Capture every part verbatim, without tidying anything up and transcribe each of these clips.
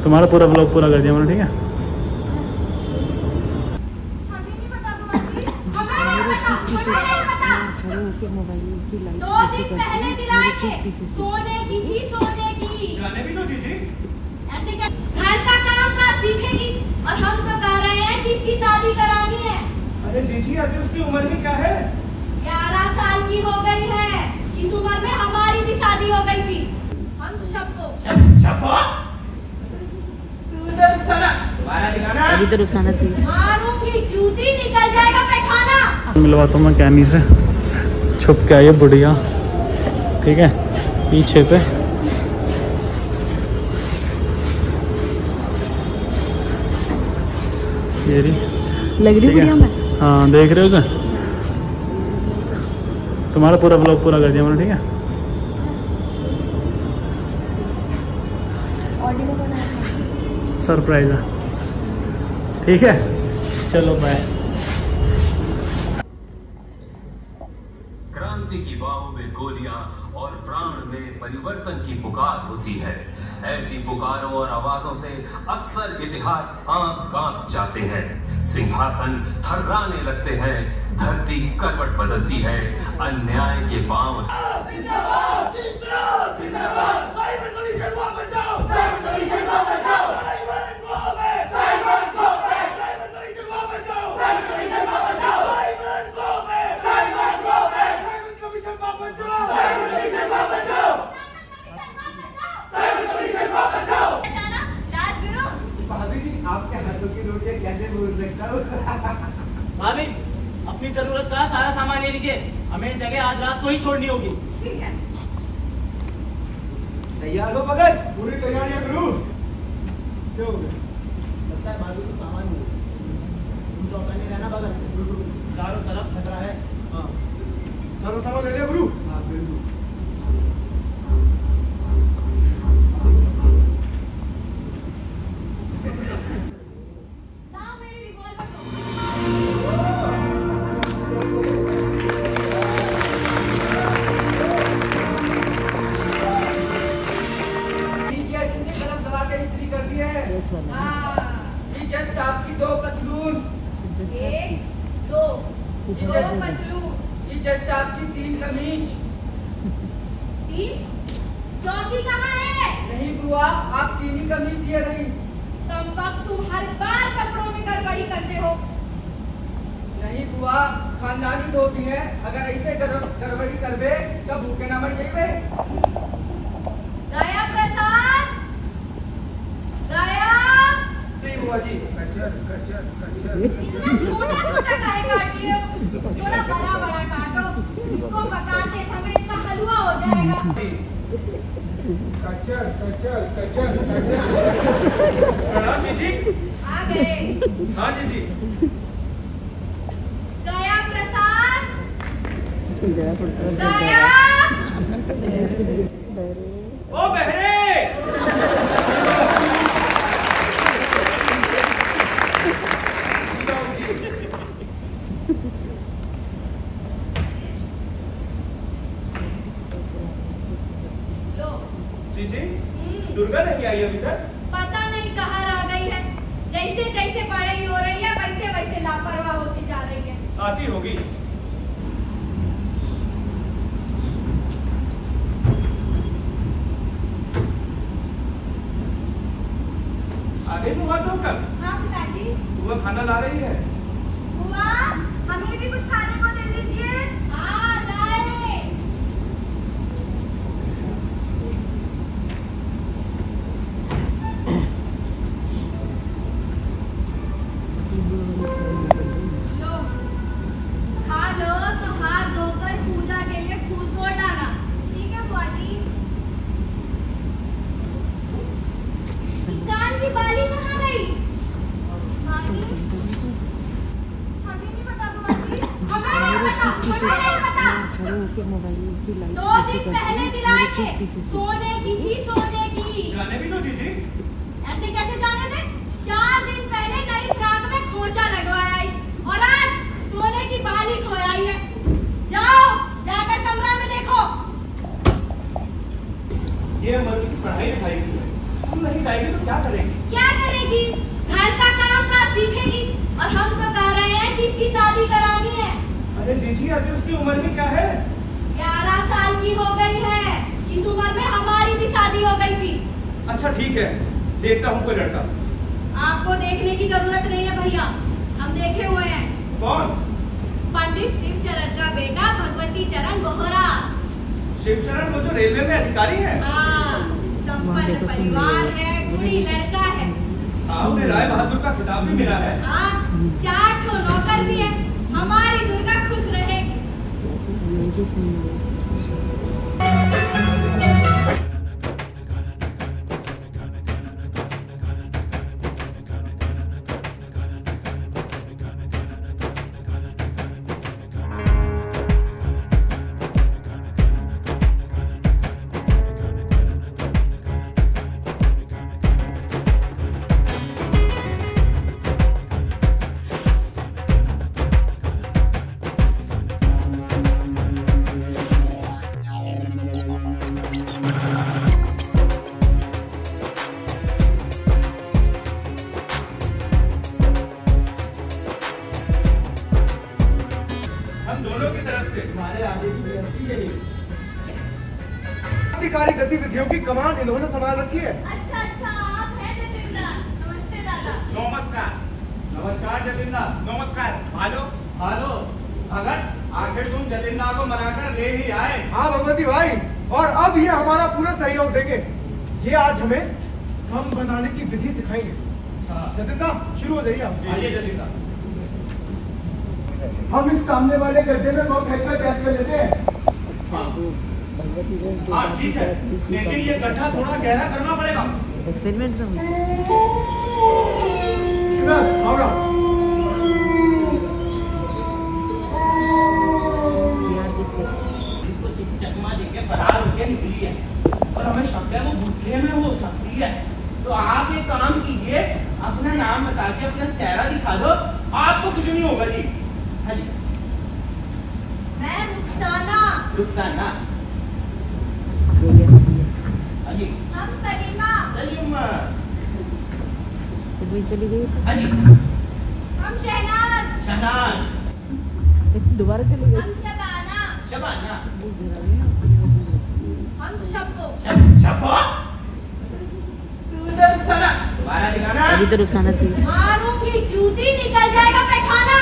तुम्हारा पूरा ब्लॉग पूरा कर दिया मैंने, ठीक है। दो दिन पहले दिलाए थे, सोने की थी, सोने की। जाने भी दो जीजी। ऐसे क्या घर का काम का सीखेगी, और हम तो कह रहे हैं कि इसकी शादी करानी है। अरे जीजी अभी उसकी उम्र भी क्या है? ग्यारह साल की हो गई है। इस उम्र में हमारी भी शादी हो गई थी। हम सबको अभी तो रुखसाना थी। मारूंगी, जूती निकल जाएगा पैखाना। मिलवाता हूँ मैं कैनी से, छुप के आई है बुढ़िया, ठीक है, पीछे से। ये रही लग रही बुढ़िया में। हाँ देख रहे हो उसे। तुम्हारा पूरा ब्लॉग पूरा कर दिया मैंने, ठीक है। सरप्राइज है, ठीक है, चलो बाय। क्रांति की बाहों में गोलियां और प्राण में परिवर्तन की पुकार होती है। ऐसी पुकारों और आवाजों से अक्सर इतिहास कांप कांप जाते हैं, सिंहासन थर्राने लगते हैं, धरती करवट बदलती है, अन्याय के पांव भाभी अपनी जरूरत का सारा सामान ले लीजिए, हमें जगह आज रात को ही छोड़नी होगी। ठीक है। तैयार हो भगत? पूरी तैयारी है गुरु। क्या हो गया? लगता है बाजू का सामान हो, तुम चौकन्ने रहना भगत। चारों तरफ खतरा है। हाँ सारा सामान ले लिया गुरु? हाँ बिल्कुल। आपकी दो पतलून, एक दो दो पतलून, आपकी तीन कमीज, तीन, चौथी कहाँ है? नहीं बुआ, आप तीन ही कमीज दिए रही। कम वक्त तुम हर बार कपड़ों में गड़बड़ी करते हो। नहीं बुआ, खानदानी धोबी है, अगर ऐसे गड़बड़ी करबे तब भूखे ना मर जाइबे। दया प्रसाद, दया। नहीं बुआ जी, कचर कचर कचर। इतना छोटा छोटा काहे काट लिए हो? थोड़ा बड़ा बड़ा काटो, इसको पकाते समय इसका हलवा हो जाएगा। कचर कचर कचर कचर। प्रणाम जीजी। आ गए। हाँ जीजी। दया प्रसाद, दया। ओ बहरे। जीजी, दुर्गा नहीं आई अभी तक? पता नहीं कहाँ रह गई है। जैसे जैसे बड़ी हो रही है वैसे वैसे लापरवाह होती जा रही है। आती होगी। आगे बुआ तो कब? हाँ पिताजी। बुआ खाना ला रही है। बुआ, हमें भी कुछ खाने को दे दीजिए। हाँ लाए। लो, खा लो तो हाथ धोकर पूजा के लिए फूल तोड़ डाला। ठीक है बुआ जी। कान की बाली कहाँ गई? हमें नहीं पता बुआ जी, हमें नहीं पता, हमें नहीं पता। दो दिन पहले दिलाए थे, सोने की थी, सोने की। जाने भी दो जीजी। ऐसे कैसे जाने दे? चार दिन पहले नई फ्रॉक में खोचा लगवाया आई, और आज सोने की बाली खोयाई है। जाओ, जाकर कमरा में देखो। ये हमारी पढ़ाई लिखाई की है, स्कूल नहीं जाएगी क्या करेगी? क्या करेगी? घर का काम काज सीखेगी और हम तो कह रहे हैं कि इसकी शादी करानी है। अरे जीजी अभी उसकी उम्र भी क्या है? ग्यारह साल की हो गई है। इस उम्र में हमारी भी शादी हो गई थी। अच्छा ठीक है, देखता हूँ कोई लड़का। आपको देखने की जरूरत नहीं है भैया, हम देखे हुए हैं। कौन? पंडित शिवचरण का बेटा भगवती चरण बोहरा। शिवचरण वो जो रेलवे में अधिकारी है? हाँ, संपन्न परिवार है, गुणी लड़का है। हाँ, उन्हें राय बहादुर का खिताब भी मिला है। हाँ, चार ठो नौकर भी है। हमारी दुर्गा खुश रहेगी। अधिकारी गतिविधियों की कमान इन्होंने संभाल रखी है। अच्छा अच्छा, आप हैं जतिंदा। नमस्ते दादा। नमस्कार। नमस्कार जतिंदा। नमस्कार। भालो हेलो भगत, आखिर तुम जतिंदा को मनाकर ले ही आए। हाँ भगवती भाई, और अब ये हमारा पूरा सहयोग देंगे। ये आज हमें हम बनाने की विधि सिखाएंगे। जतिंदा शुरू हो जाइए आप। आइए जतिंदा। हम इस सामने वाले गड्ढे में वो फेंककर टेस्ट में लेते हैं। हाँ ठीक है, लेकिन ये गड्ढा थोड़ा गहरा करना पड़ेगा। एक्सपेरिमेंट में चकमा देके फरार होके निकली है और हमें शक है वो भूखे में हो सकती है। तो आप एक काम कीजिए, अपना नाम बता के अपना चेहरा दिखा दो, आपको कुछ नहीं होगा जी। हाँ जी। मैं रुखसाना। रुखसाना। हाँ जी। हम सलीमा। सलीमा। चली गई। हाँ जी। हम शहनाज। शहनाज। दोबारा चली गई। हम शबाना। शबाना। हम शब्बो। शब शब्बो। रुखसाना। दोबारा दिखाना। अभी तो रुखसाना थी। मारूंगी जूती, निकल जाएगा पैखाना।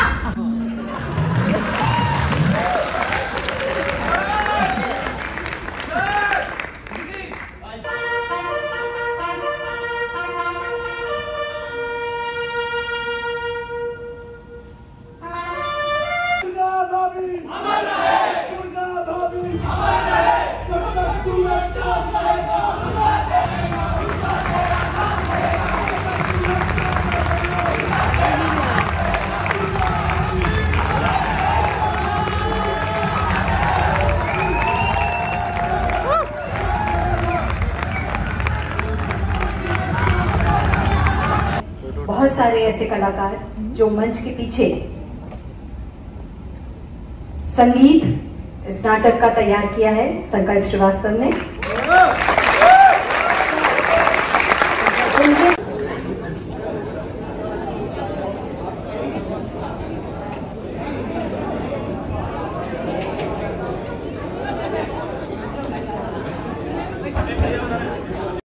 बहुत सारे ऐसे कलाकार जो मंच के पीछे संगीत इस नाटक का तैयार किया है संकल्प श्रीवास्तव ने।